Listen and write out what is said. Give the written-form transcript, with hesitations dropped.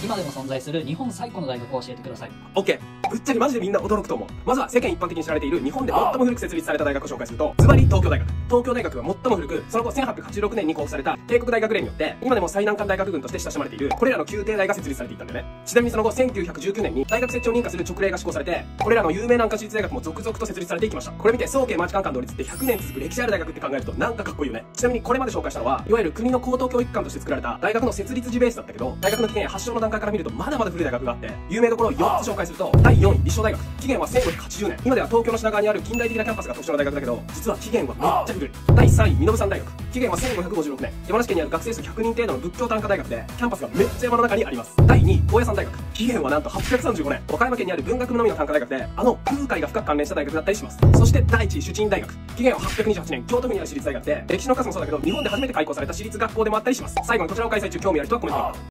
今でも存在する日本最古の大学を教えてください。 オッケー。ぶっちゃけマジでみんな驚くと思う。まずは世間一般的に知られている日本で最も古く設立された大学を紹介すると、ズバリ東京大学。東京大学が最も古く、その後1886年に公布された帝国大学令によって、今でも最難関大学群として親しまれている、これらの宮廷大が設立されていたんだよね。ちなみにその後1919年に大学設置を認可する勅令が施行されて、これらの有名難関私立大学も続々と設立されていきました。これ見て早慶マチカンカン同率って100年続く歴史ある大学って考えるとなんかかっこいいよね。ちなみにこれまで紹介したのは、いわゆる国の高等教育機関として作られた大学の設立時ベースだったけど、大学の起源や発祥の段階から見るとまだまだ古い大学があって、有名どころを4つ紹介すると、第4位、立正大学。起源は1580年。今では東京の品川にある近代的なキャンパスが特徴の大学だけど、実は起源はめっちゃ古い。第3位、身延山大学。起源は1556年。山梨県にある学生数100人程度の仏教短科大学で、キャンパスがめっちゃ山の中にあります。第2位、高野山大学。起源はなんと835年。岡山県にある文学部のみの短科大学で、空海が深く関連した大学だったりします。そして第1位、朱珍大学。起源は828年、京都府にある私立大学で、歴史の数もそうだけど、日本で初めて開校された私立学校でもあったりします。最後にこちらを開催中、興味ある人はコメント。